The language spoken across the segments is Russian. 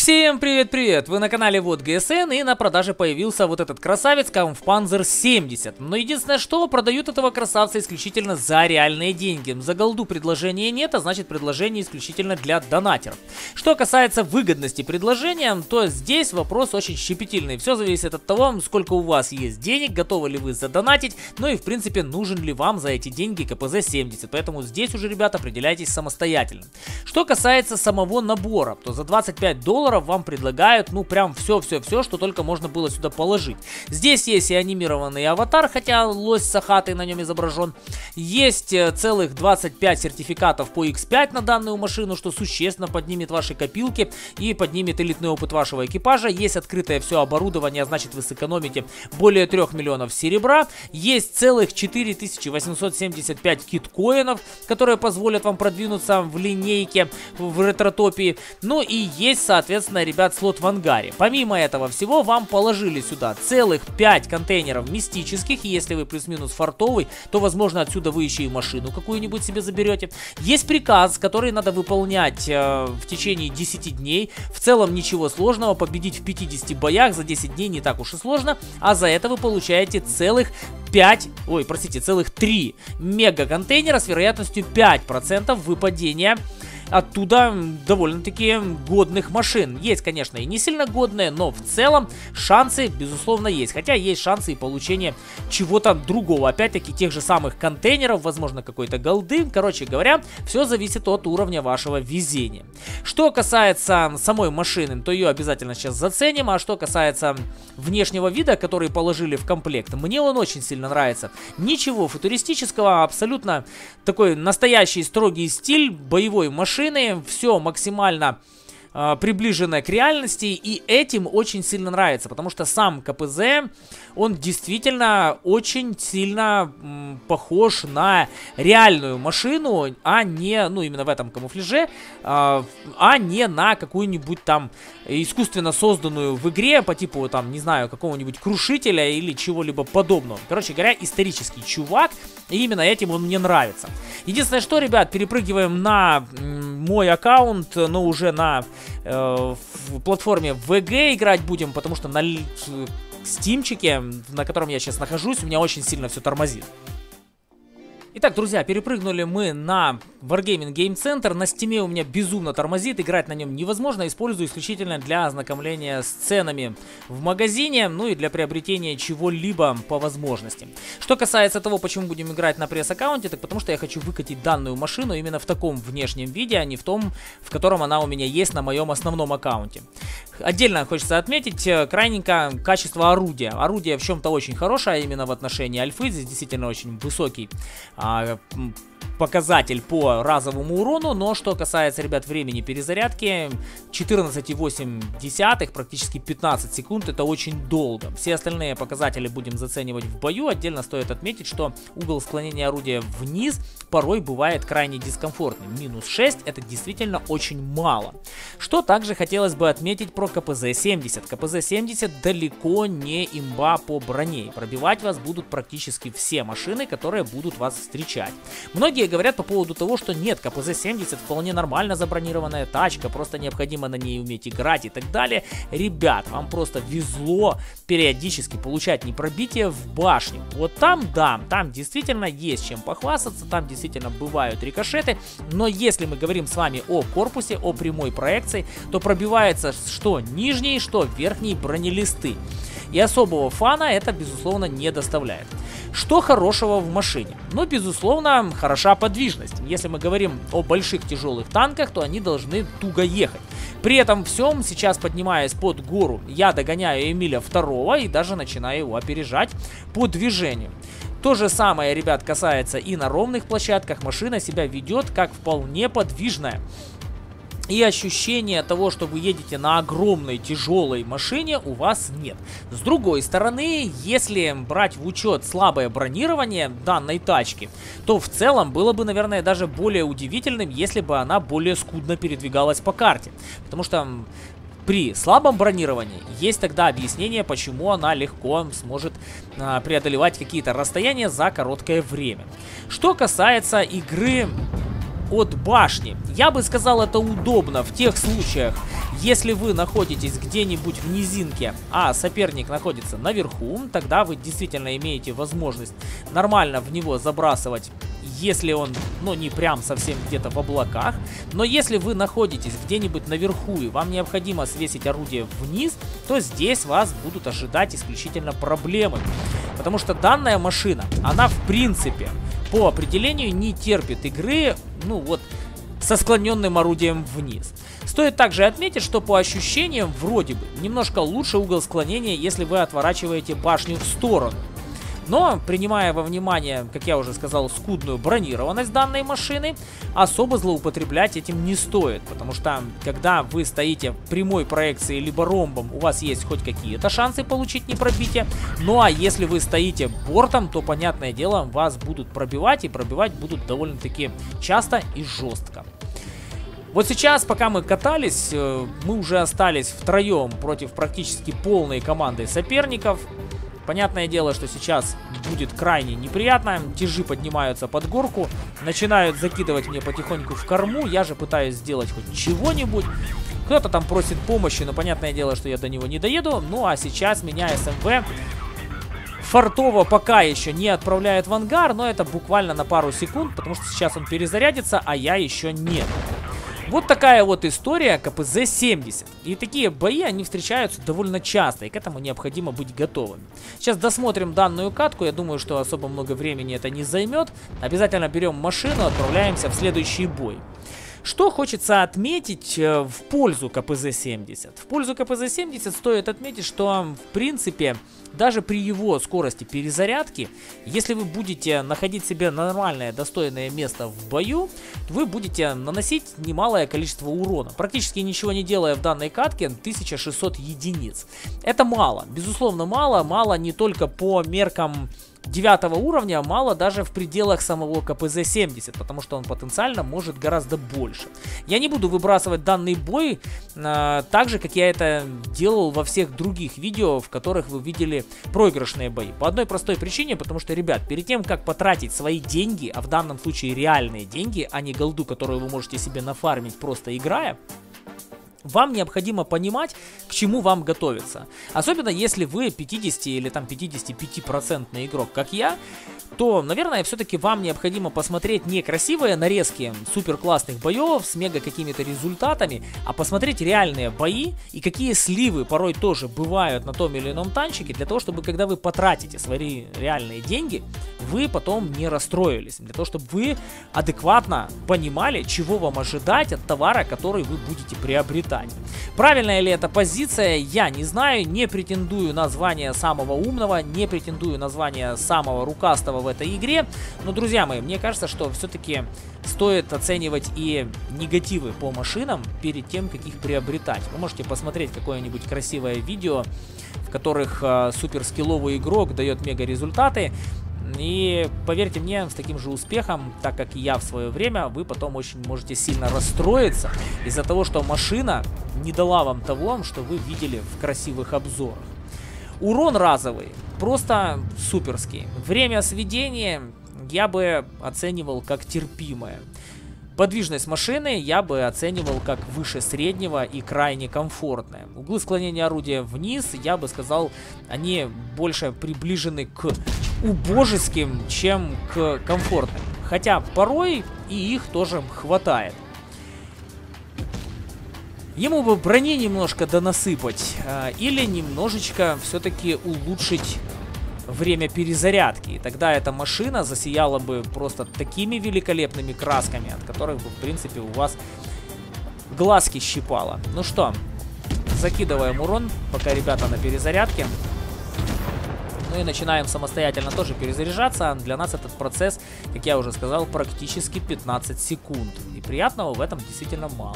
Всем привет-привет! Вы на канале Вот ГСН, и на продаже появился вот этот красавец Kampfpanzer 70. Но единственное, что продают этого красавца исключительно за реальные деньги. За голду предложения нет, а значит предложение исключительно для донатеров. Что касается выгодности предложения, то здесь вопрос очень щепетильный. Все зависит от того, сколько у вас есть денег, готовы ли вы задонатить, ну и в принципе нужен ли вам за эти деньги КПЗ-70. Поэтому здесь уже, ребят, определяйтесь самостоятельно. Что касается самого набора, то за $25 вам предлагают, ну, прям все-все-все, что только можно было сюда положить. Здесь есть и анимированный аватар, хотя лось с ахатой на нем изображен. Есть целых 25 сертификатов по X5 на данную машину, что существенно поднимет ваши копилки и поднимет элитный опыт вашего экипажа. Есть открытое все оборудование, значит вы сэкономите более 3 миллионов серебра. Есть целых 4875 киткоинов, которые позволят вам продвинуться в линейке в ретротопии. Ну и есть, соответственно, ребят, слот в ангаре. Помимо этого всего, вам положили сюда целых 5 контейнеров мистических, и если вы плюс-минус фартовый, то, возможно, отсюда вы еще и машину какую-нибудь себе заберете. Есть приказ, который надо выполнять в течение 10 дней. В целом ничего сложного, победить в 50 боях за 10 дней не так уж и сложно, а за это вы получаете целых 3 мега-контейнера с вероятностью 5% выпадения оттуда довольно-таки годных машин. Есть, конечно, и не сильно годные, но в целом шансы, безусловно, есть. Хотя есть шансы и получения чего-то другого. Опять-таки, тех же самых контейнеров, возможно, какой-то голды. Короче говоря, все зависит от уровня вашего везения. Что касается самой машины, то ее обязательно сейчас заценим. А что касается внешнего вида, который положили в комплект, мне он очень сильно нравится. Ничего футуристического, абсолютно такой настоящий строгий стиль боевой машины. Все максимально приближенное к реальности, и этим очень сильно нравится, потому что сам КПЗ, он действительно очень сильно похож на реальную машину, а не, ну именно в этом камуфляже, а не на какую-нибудь там искусственно созданную в игре по типу там, не знаю, какого-нибудь крушителя или чего-либо подобного. Короче говоря, исторический чувак, и именно этим он мне нравится. Единственное, что, ребят, перепрыгиваем на мой аккаунт, но уже на платформе VG играть будем, потому что на стимчике, на котором я сейчас нахожусь, у меня очень сильно все тормозит. Итак, друзья, перепрыгнули мы на Wargaming Game Center. На стиме у меня безумно тормозит, играть на нем невозможно. Использую исключительно для ознакомления с ценами в магазине, ну и для приобретения чего-либо по возможности. Что касается того, почему будем играть на пресс-аккаунте, так потому что я хочу выкатить данную машину именно в таком внешнем виде, а не в том, в котором она у меня есть на моем основном аккаунте. Отдельно хочется отметить крайненько качество орудия. Орудие в чем-то очень хорошее, именно в отношении альфы. Здесь действительно очень высокий показатель по разовому урону, но что касается, ребят, времени перезарядки, 14,8, практически 15 секунд, это очень долго. Все остальные показатели будем заценивать в бою. Отдельно стоит отметить, что угол склонения орудия вниз порой бывает крайне дискомфортным. Минус 6 это действительно очень мало. Что также хотелось бы отметить про КПЗ-70. КПЗ-70 далеко не имба по броне. Пробивать вас будут практически все машины, которые будут вас встречать. Многие говорят по поводу того, что нет, КПЗ-70 вполне нормально забронированная тачка, просто необходимо на ней уметь играть и так далее. Ребят, вам просто везло периодически получать непробитие в башню. Вот там, да, там действительно есть чем похвастаться, там действительно бывают рикошеты, но если мы говорим с вами о корпусе, о прямой проекции, то пробивается что нижние, что верхние бронелисты. И особого фана это, безусловно, не доставляет. Что хорошего в машине? Ну, безусловно, хороша подвижность. Если мы говорим о больших тяжелых танках, то они должны туго ехать. При этом всем, сейчас поднимаясь под гору, я догоняю Эмиля II и даже начинаю его опережать по движению. То же самое, ребят, касается и на ровных площадках. Машина себя ведет как вполне подвижная. И ощущения того, что вы едете на огромной тяжелой машине, у вас нет. С другой стороны, если брать в учет слабое бронирование данной тачки, то в целом было бы, наверное, даже более удивительным, если бы она более скудно передвигалась по карте. Потому что при слабом бронировании есть тогда объяснение, почему она легко сможет преодолевать какие-то расстояния за короткое время. Что касается игры от башни. Я бы сказал, это удобно в тех случаях, если вы находитесь где-нибудь в низинке, а соперник находится наверху, тогда вы действительно имеете возможность нормально в него забрасывать, если он, ну, не прям совсем где-то в облаках. Но если вы находитесь где-нибудь наверху и вам необходимо свесить орудие вниз, то здесь вас будут ожидать исключительно проблемы. Потому что данная машина, она в принципе по определению не терпит игры, ну вот, со склоненным орудием вниз. Стоит также отметить, что по ощущениям вроде бы немножко лучше угол склонения, если вы отворачиваете башню в сторону. Но, принимая во внимание, как я уже сказал, скудную бронированность данной машины, особо злоупотреблять этим не стоит. Потому что, когда вы стоите в прямой проекции либо ромбом, у вас есть хоть какие-то шансы получить непробитие. Ну а если вы стоите бортом, то, понятное дело, вас будут пробивать, и пробивать будут довольно-таки часто и жестко. Вот сейчас, пока мы катались, мы уже остались втроем против практически полной команды соперников. Понятное дело, что сейчас будет крайне неприятно. Тяжи поднимаются под горку, начинают закидывать мне потихоньку в корму. Я же пытаюсь сделать хоть чего-нибудь. Кто-то там просит помощи, но понятное дело, что я до него не доеду. Ну а сейчас меня СМВ фартово пока еще не отправляет в ангар, но это буквально на пару секунд, потому что сейчас он перезарядится, а я еще нет. Вот такая вот история КПЗ-70. И такие бои, они встречаются довольно часто, и к этому необходимо быть готовым. Сейчас досмотрим данную катку, я думаю, что особо много времени это не займет. Обязательно берем машину, отправляемся в следующий бой. Что хочется отметить в пользу КПЗ-70? В пользу КПЗ-70 стоит отметить, что в принципе даже при его скорости перезарядки, если вы будете находить себе нормальное, достойное место в бою, вы будете наносить немалое количество урона. Практически ничего не делая в данной катке, 1600 единиц. Это мало, безусловно мало. Мало не только по меркам 9 уровня, мало даже в пределах самого КПЗ-70, потому что он потенциально может гораздо больше. Я не буду выбрасывать данный бой так же, как я это делал во всех других видео, в которых вы видели проигрышные бои. По одной простой причине, потому что, ребят, перед тем, как потратить свои деньги, а в данном случае реальные деньги, а не голду, которую вы можете себе нафармить просто играя, вам необходимо понимать, к чему вам готовиться. Особенно если вы 50 или там 55% игрок, как я, то, наверное, все-таки вам необходимо посмотреть не красивые нарезки супер классных боев с мега какими-то результатами, а посмотреть реальные бои и какие сливы порой тоже бывают на том или ином танчике, для того, чтобы когда вы потратите свои реальные деньги, вы потом не расстроились. Для того, чтобы вы адекватно понимали, чего вам ожидать от товара, который вы будете приобретать. Правильная ли эта позиция, я не знаю, не претендую на звание самого умного, не претендую на звание самого рукастого в этой игре, но, друзья мои, мне кажется, что все-таки стоит оценивать и негативы по машинам перед тем, как их приобретать. Вы можете посмотреть какое-нибудь красивое видео, в которых суперскилловый игрок дает мега результаты. И поверьте мне, с таким же успехом, так как и я в свое время, вы потом очень можете сильно расстроиться из-за того, что машина не дала вам того, что вы видели в красивых обзорах. Урон разовый, просто суперский. Время сведения я бы оценивал как терпимое. Подвижность машины я бы оценивал как выше среднего и крайне комфортная. Углы склонения орудия вниз, я бы сказал, они больше приближены к убожеским, чем к комфортным. Хотя порой и их тоже хватает. Ему бы брони немножко донасыпать, или немножечко все-таки улучшить время перезарядки. И тогда эта машина засияла бы просто такими великолепными красками, от которых бы, в принципе, у вас глазки щипало. Ну что, закидываем урон, пока ребята на перезарядке. Ну и начинаем самостоятельно тоже перезаряжаться. Для нас этот процесс, как я уже сказал, практически 15 секунд. И приятного в этом действительно мало.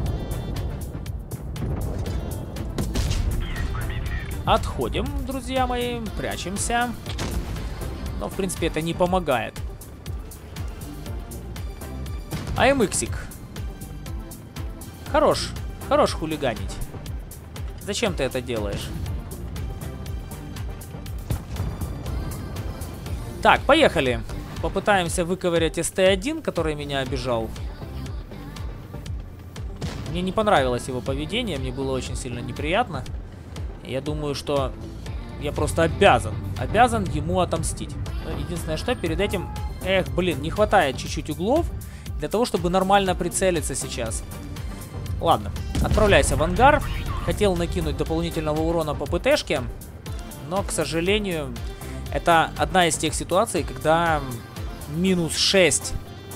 Отходим, друзья мои, прячемся. Но, в принципе, это не помогает. АМХик. Хорош хулиганить. Зачем ты это делаешь? Так, поехали. Попытаемся выковырять СТ-1, который меня обижал. Мне не понравилось его поведение, мне было очень сильно неприятно. Я думаю, что я просто обязан ему отомстить. Единственное, что перед этим... Эх, блин, не хватает чуть-чуть углов для того, чтобы нормально прицелиться сейчас. Ладно, отправляйся в ангар. Хотел накинуть дополнительного урона по ПТшке, но, к сожалению, это одна из тех ситуаций, когда минус 6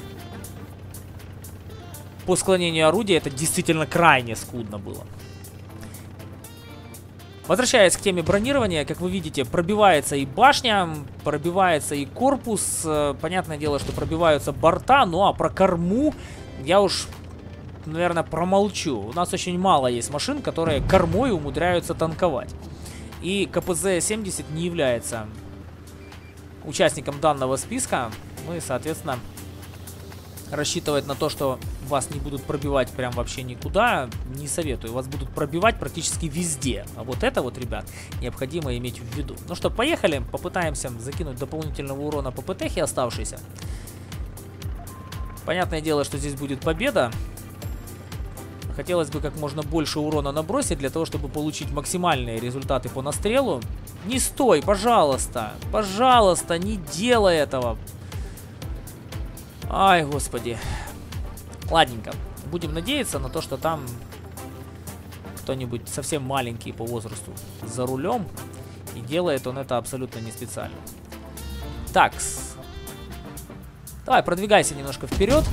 по склонению орудия, это действительно крайне скудно было. Возвращаясь к теме бронирования, как вы видите, пробивается и башня, пробивается и корпус. Понятное дело, что пробиваются борта, ну а про корму я уж, наверное, промолчу. У нас очень мало есть машин, которые кормой умудряются танковать. И КПЗ-70 не является участником данного списка. Ну и, соответственно, рассчитывать на то, что вас не будут пробивать прям вообще никуда, не советую. Вас будут пробивать практически везде. А вот это вот, ребят, необходимо иметь в виду. Ну что, поехали. Попытаемся закинуть дополнительного урона по ПТХе оставшейся. Понятное дело, что здесь будет победа. Хотелось бы как можно больше урона набросить, для того, чтобы получить максимальные результаты по настрелу. Не стой, пожалуйста. Пожалуйста, не делай этого. Ай, господи. Ладненько. Будем надеяться на то, что там кто-нибудь совсем маленький по возрасту за рулем. И делает он это абсолютно не специально. Такс. Давай, продвигайся немножко вперед.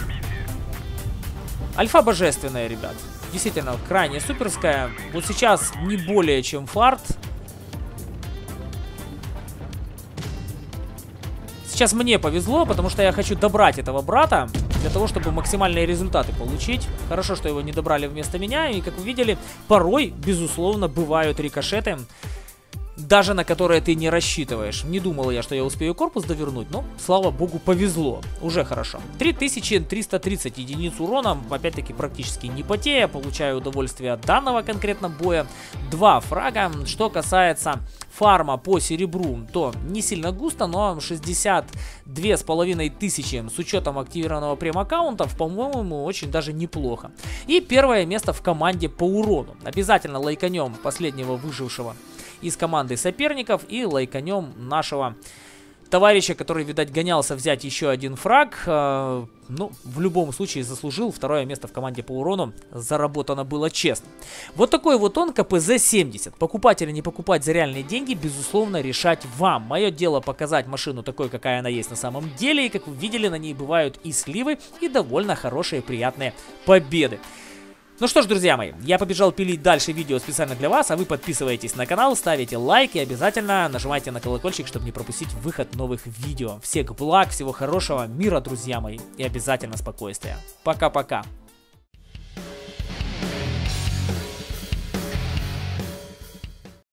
Альфа божественная, ребят. Действительно, крайне суперская. Вот сейчас не более чем фарт. Сейчас мне повезло, потому что я хочу добрать этого брата, для того, чтобы максимальные результаты получить. Хорошо, что его не добрали вместо меня, и, как вы видели, порой, безусловно, бывают рикошеты, даже на которые ты не рассчитываешь. Не думал я, что я успею корпус довернуть, но, слава богу, повезло. Уже хорошо. 3330 единиц урона, опять-таки, практически не потея. Получаю удовольствие от данного конкретно боя. 2 фрага. Что касается фарма по серебру, то не сильно густо, но 62,5 с учетом активированного прем-аккаунтов, по-моему, очень даже неплохо. И первое место в команде по урону. Обязательно лайканем последнего выжившего из команды соперников и лайканем нашего товарища, который, видать, гонялся взять еще один фраг. Ну, в любом случае заслужил второе место в команде по урону. Заработано было честно. Вот такой вот он, КПЗ-70. Покупать или не покупать за реальные деньги, безусловно, решать вам. Мое дело показать машину такой, какая она есть на самом деле. И, как вы видели, на ней бывают и сливы, и довольно хорошие, приятные победы. Ну что ж, друзья мои, я побежал пилить дальше видео специально для вас, а вы подписываетесь на канал, ставите лайк и обязательно нажимайте на колокольчик, чтобы не пропустить выход новых видео. Всех благ, всего хорошего, мира, друзья мои, и обязательно спокойствия. Пока-пока.